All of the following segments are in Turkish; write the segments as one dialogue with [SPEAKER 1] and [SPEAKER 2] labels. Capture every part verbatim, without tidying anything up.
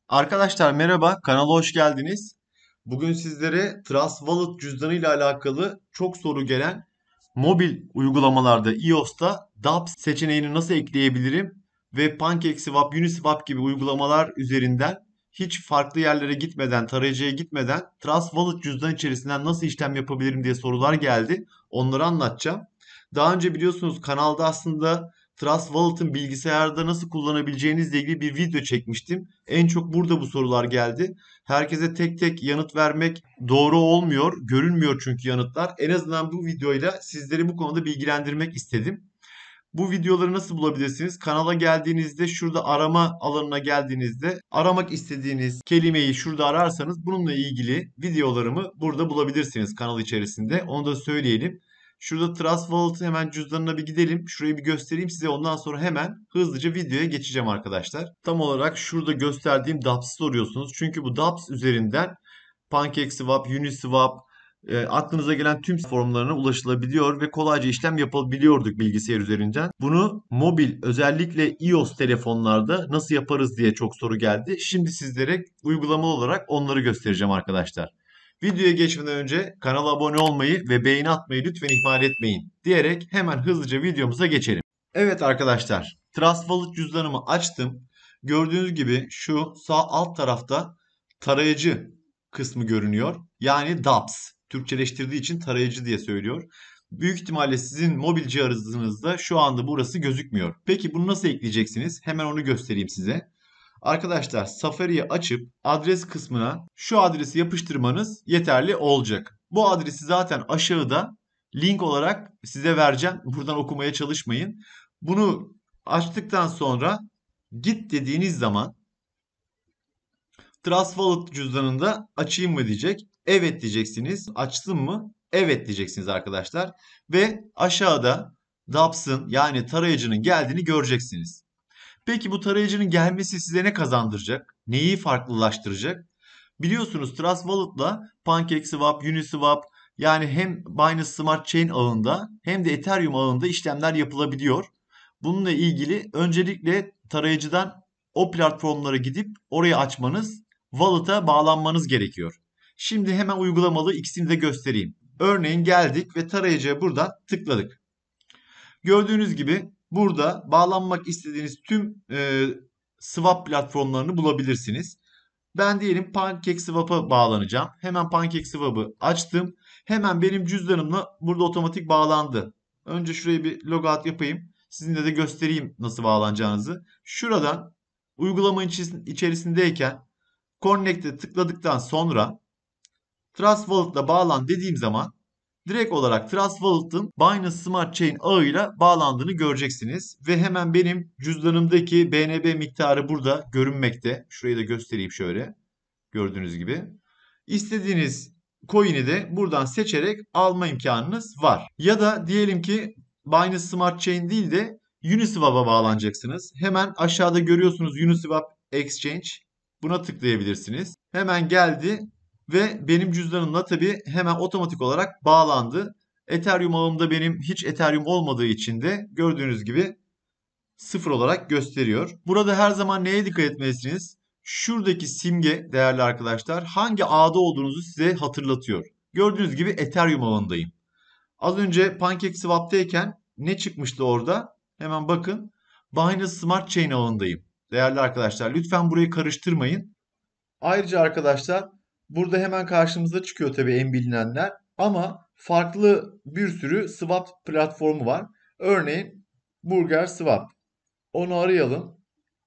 [SPEAKER 1] Arkadaşlar merhaba, kanala hoş geldiniz. Bugün sizlere Trust Wallet cüzdanı ile alakalı çok soru gelen mobil uygulamalarda iOS'ta dApps seçeneğini nasıl ekleyebilirim ve PancakeSwap, Uniswap gibi uygulamalar üzerinden hiç farklı yerlere gitmeden, tarayıcıya gitmeden Trust Wallet cüzdan içerisinden nasıl işlem yapabilirim diye sorular geldi. Onları anlatacağım. Daha önce biliyorsunuz kanalda aslında Trust Wallet'ın bilgisayarda nasıl kullanabileceğinizle ilgili bir video çekmiştim. En çok burada bu sorular geldi. Herkese tek tek yanıt vermek doğru olmuyor. Görünmüyor çünkü yanıtlar. En azından bu videoyla sizleri bu konuda bilgilendirmek istedim. Bu videoları nasıl bulabilirsiniz? Kanala geldiğinizde şurada arama alanına geldiğinizde aramak istediğiniz kelimeyi şurada ararsanız bununla ilgili videolarımı burada bulabilirsiniz kanal içerisinde. Onu da söyleyelim. Şurada Trust Wallet'ın hemen cüzdanına bir gidelim. Şurayı bir göstereyim size. Ondan sonra hemen hızlıca videoya geçeceğim arkadaşlar. Tam olarak şurada gösterdiğim dApps'ı soruyorsunuz. Çünkü bu dApps üzerinden PancakeSwap, Uniswap, e, aklınıza gelen tüm formlarına ulaşılabiliyor ve kolayca işlem yapabiliyorduk bilgisayar üzerinden. Bunu mobil özellikle iOS telefonlarda nasıl yaparız diye çok soru geldi. Şimdi sizlere uygulamalı olarak onları göstereceğim arkadaşlar. Videoya geçmeden önce kanala abone olmayı ve beğeni atmayı lütfen ihmal etmeyin diyerek hemen hızlıca videomuza geçelim. Evet arkadaşlar, Trust Wallet cüzdanımı açtım. Gördüğünüz gibi şu sağ alt tarafta tarayıcı kısmı görünüyor. Yani dApps. Türkçeleştirdiği için tarayıcı diye söylüyor. Büyük ihtimalle sizin mobil cihazınızda şu anda burası gözükmüyor. Peki bunu nasıl ekleyeceksiniz? Hemen onu göstereyim size. Arkadaşlar Safari'yi açıp adres kısmına şu adresi yapıştırmanız yeterli olacak. Bu adresi zaten aşağıda link olarak size vereceğim. Buradan okumaya çalışmayın. Bunu açtıktan sonra git dediğiniz zaman Trust Wallet cüzdanında açayım mı diyecek. Evet diyeceksiniz. Açtım mı? Evet diyeceksiniz arkadaşlar. Ve aşağıda dApps'ın yani tarayıcının geldiğini göreceksiniz. Peki bu tarayıcının gelmesi size ne kazandıracak? Neyi farklılaştıracak? Biliyorsunuz Trust Wallet'la PancakeSwap, Uniswap yani hem Binance Smart Chain ağında hem de Ethereum ağında işlemler yapılabiliyor. Bununla ilgili öncelikle tarayıcıdan o platformlara gidip orayı açmanız, wallet'a bağlanmanız gerekiyor. Şimdi hemen uygulamalı ikisini de göstereyim. Örneğin geldik ve tarayıcıya buradan tıkladık. Gördüğünüz gibi burada bağlanmak istediğiniz tüm e, swap platformlarını bulabilirsiniz. Ben diyelim PancakeSwap'a bağlanacağım. Hemen PancakeSwap'ı açtım. Hemen benim cüzdanımla burada otomatik bağlandı. Önce şuraya bir logout yapayım. Sizinle de göstereyim nasıl bağlanacağınızı. Şuradan uygulama içerisindeyken Connect'e tıkladıktan sonra Trust Wallet'la bağlan dediğim zaman direkt olarak Trust Wallet'ın Binance Smart Chain ağıyla bağlandığını göreceksiniz. Ve hemen benim cüzdanımdaki B N B miktarı burada görünmekte. Şurayı da göstereyim şöyle. Gördüğünüz gibi. İstediğiniz coin'i de buradan seçerek alma imkanınız var. Ya da diyelim ki Binance Smart Chain değil de Uniswap'a bağlanacaksınız. Hemen aşağıda görüyorsunuz Uniswap Exchange. Buna tıklayabilirsiniz. Hemen geldi ve benim cüzdanımla tabii hemen otomatik olarak bağlandı. Ethereum ağımda benim hiç Ethereum olmadığı için de gördüğünüz gibi sıfır olarak gösteriyor. Burada her zaman neye dikkat etmelisiniz? Şuradaki simge değerli arkadaşlar hangi ağda olduğunuzu size hatırlatıyor. Gördüğünüz gibi Ethereum ağındayım. Az önce PancakeSwap'tayken ne çıkmıştı orada? Hemen bakın. Binance Smart Chain ağındayım. Değerli arkadaşlar lütfen burayı karıştırmayın. Ayrıca arkadaşlar burada hemen karşımıza çıkıyor tabii en bilinenler. Ama farklı bir sürü swap platformu var. Örneğin Burger Swap. Onu arayalım.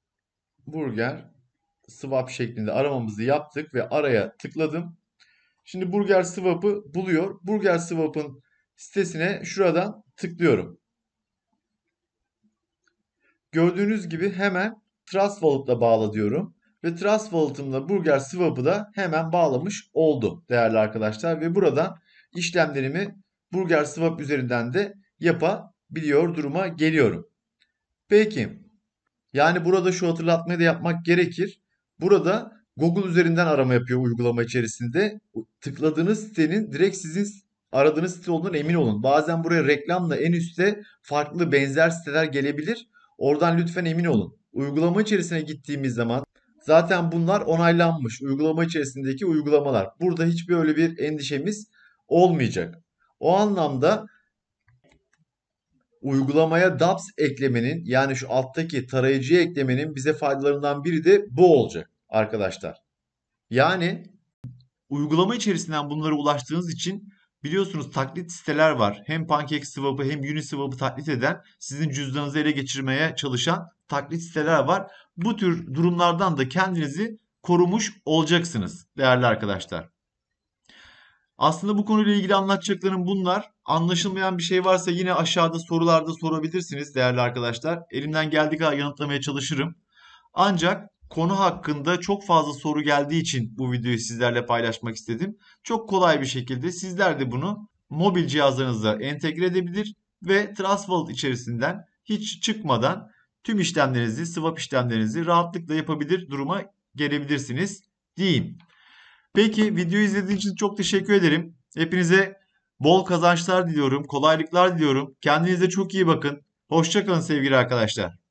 [SPEAKER 1] Burger Swap şeklinde aramamızı yaptık ve araya tıkladım. Şimdi Burger Swap'ı buluyor. Burger Swap'ın sitesine şuradan tıklıyorum. Gördüğünüz gibi hemen Trust Wallet'la bağla diyorum. Ve Trust Wallet'ımla Burger Swap'ı da hemen bağlamış oldu değerli arkadaşlar. Ve buradan işlemlerimi Burger Swap üzerinden de yapabiliyor duruma geliyorum. Peki. Yani burada şu hatırlatmayı da yapmak gerekir. Burada Google üzerinden arama yapıyor uygulama içerisinde. Tıkladığınız sitenin direkt sizin aradığınız site olduğundan emin olun. Bazen buraya reklamla en üstte farklı benzer siteler gelebilir. Oradan lütfen emin olun. Uygulama içerisine gittiğimiz zaman Zaten bunlar onaylanmış uygulama içerisindeki uygulamalar. Burada hiçbir öyle bir endişemiz olmayacak. O anlamda uygulamaya DApps eklemenin, yani şu alttaki tarayıcıya eklemenin bize faydalarından biri de bu olacak arkadaşlar. Yani uygulama içerisinden bunlara ulaştığınız için biliyorsunuz taklit siteler var. Hem PancakeSwap'ı hem Uniswap'ı taklit eden, sizin cüzdanınızı ele geçirmeye çalışan taklit siteler var. Bu tür durumlardan da kendinizi korumuş olacaksınız değerli arkadaşlar. Aslında bu konuyla ilgili anlatacaklarım bunlar. Anlaşılmayan bir şey varsa yine aşağıda sorularda sorabilirsiniz değerli arkadaşlar. Elimden geldiği kadar yanıtlamaya çalışırım. Ancak konu hakkında çok fazla soru geldiği için bu videoyu sizlerle paylaşmak istedim. Çok kolay bir şekilde sizler de bunu mobil cihazlarınıza entegre edebilir ve Trust Wallet içerisinden hiç çıkmadan tüm işlemlerinizi, swap işlemlerinizi rahatlıkla yapabilir duruma gelebilirsiniz diyeyim. Peki videoyu izlediğiniz için çok teşekkür ederim. Hepinize bol kazançlar diliyorum, kolaylıklar diliyorum. Kendinize çok iyi bakın. Hoşça kalın sevgili arkadaşlar.